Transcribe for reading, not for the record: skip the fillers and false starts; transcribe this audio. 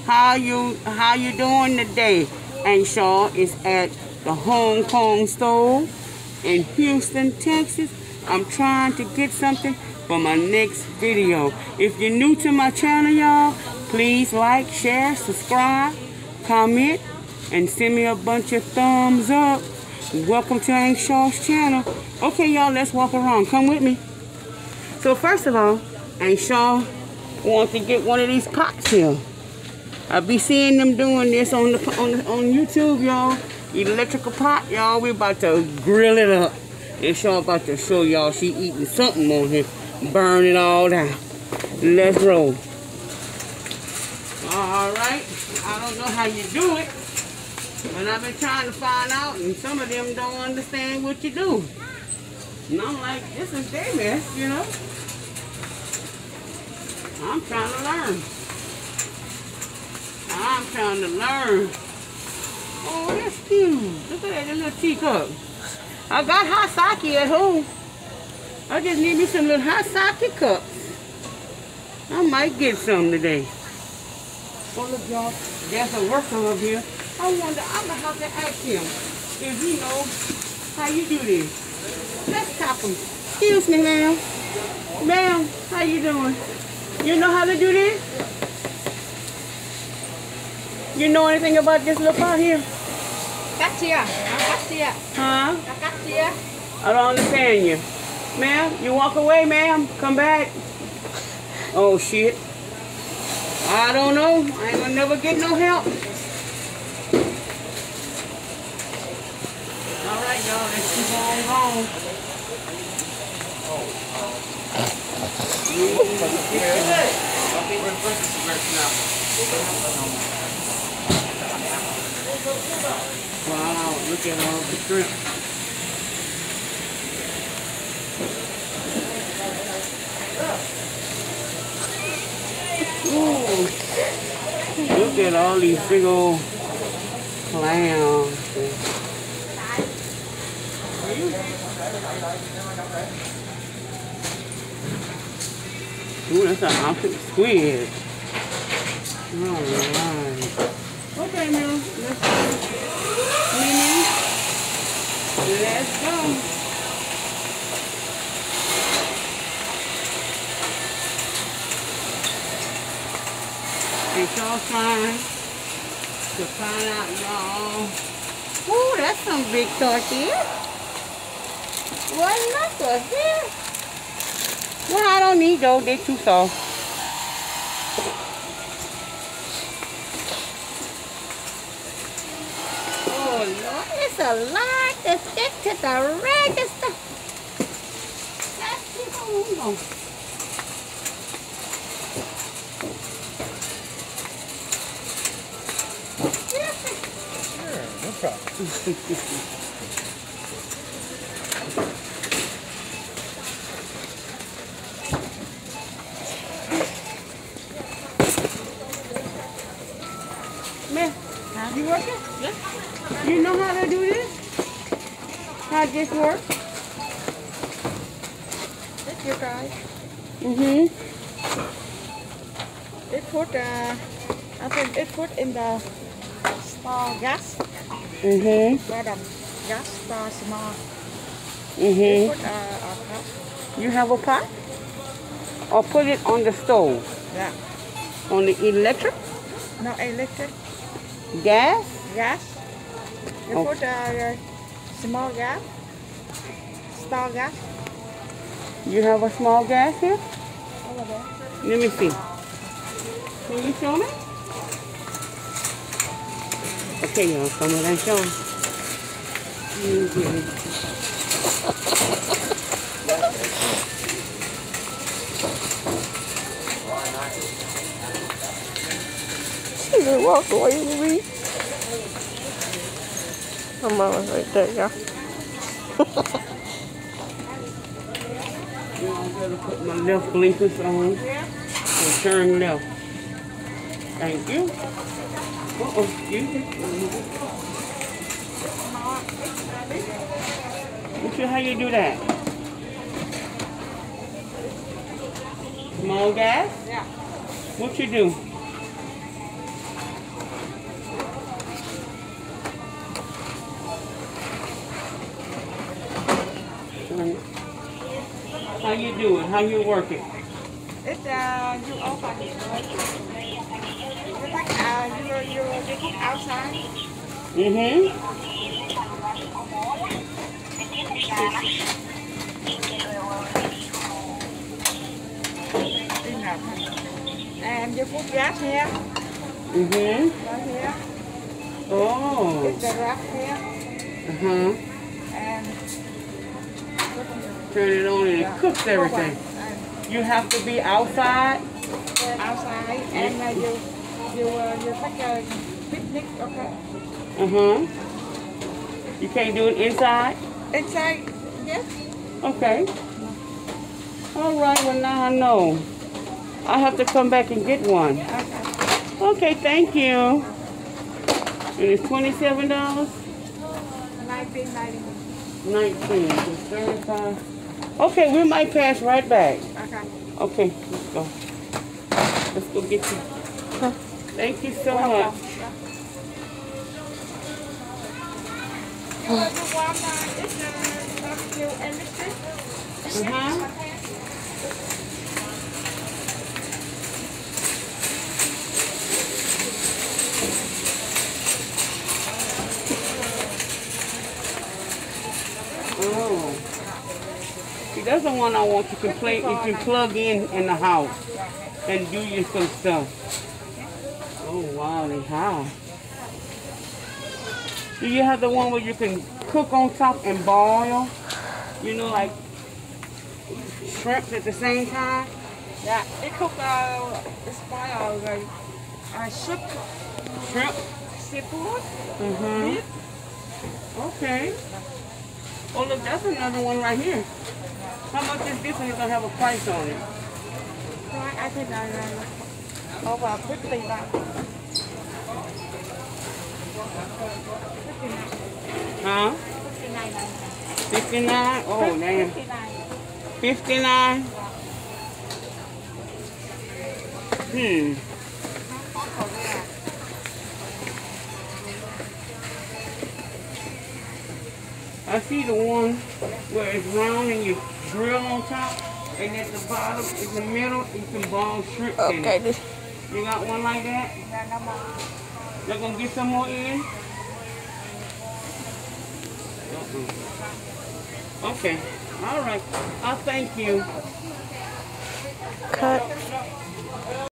how you doing today? And Shaw is at the Hong Kong store in Houston, Texas. I'm trying to get something for my next video. If you're new to my channel, y'all, please like, share, subscribe, comment, and send me a bunch of thumbs up. Welcome to Aunt Shaw's channel. Okay, y'all, let's walk around. Come with me. So first of all, Aunt Shaw wants to get one of these pots here. I be seeing them doing this on YouTube, y'all. Electrical pot, y'all. We about to grill it up. And Shaw about to show y'all she eating something on here. Burn it all down. Let's roll. Alright. I don't know how you do it. But I've been trying to find out, and some of them don't understand what you do. And I'm like, this is their mess, you know. I'm trying to learn. I'm trying to learn. Oh, that's cute. Look at that little teacup. I got hot sake at home. I just need me some little hot sake cups. I might get some today. Oh, look, y'all. There's a worker over here. I wonder, I'm going to have to ask him if he knows how you do this. Let's tap him. Excuse me, ma'am. Ma'am, how you doing? You know how to do this? You know anything about this little pot here? Huh? I don't understand you. Ma'am, you walk away, ma'am. Come back. Oh, shit. I don't know. I ain't gonna never get no help. Alright, y'all. Let's keep on going. Wow, look at all the shrimp. Ooh. Look at all these big old clams. Ooh, that's an outfit squid. Alright. Okay, now, let's go. Mimi, let's go. And y'all trying to find out, y'all. Ooh, that's some big tortillas. What knuckles here? Well, I don't need those. They're too soft. Oh, Lord, it's a lot to stick to the register. Let's keep on going. Sure, no problem. Man, you working? Yeah. You know how to do this? How this works? This you guys. It put I think it put in the star gas. Where the gas star small. It put a pot. You have a pot? Or put it on the stove? Yeah. On the electric? No electric. Gas? Gas. You put a small gas. Star gas. You have a small gas here? Over there. Let me see. Can you show me? Okay, y'all, come on and show me. She just walked away from me. My mama's right there, y'all. I'm going to put my left blinkers on and turn left. Thank you. Uh-oh, excuse me. Look at how you do that. Small gas? Yeah. What you do? How you do it? How you work it? It's you open it. You cook outside. Mm-hmm. And you put gas here. Mm-hmm. Right here. Oh. It's the rack here. Uh-huh. And Turn it on and it cooks everything. You have to be outside? Outside. And you take a picnic, okay? Uh-huh. You can't do it inside? Inside, yes. Okay. All right, well now I know. I have to come back and get one. Okay. Okay, thank you. And it's $27? 19.90. 19, so 35. Okay, we might pass right back. Okay. Okay, let's go. Let's go get you. Thank you so much. You want it's barbecue and mixed? Uh-huh. Oh. See, that's the one I want you to play. You can plug in the house and do you some stuff. Oh wow, they high. Do you have the one where you can cook on top and boil? You know, like shrimp at the same time? Yeah, it cook it's boiled soup, Shrimp? seafood, Mm-hmm. beef. Okay. Oh look, that's another one right here. How much is this one? It's gonna have a price on it. Right, I think over 50 baht. 59. Huh? 59. 59? Oh damn. 59. 59? I see the one where it's round and you drill on top, and at the bottom, in the middle, you can boil shrimp in it. This. You got one like that? You're gonna get some more in? Okay. All right. I'll thank you. Cut.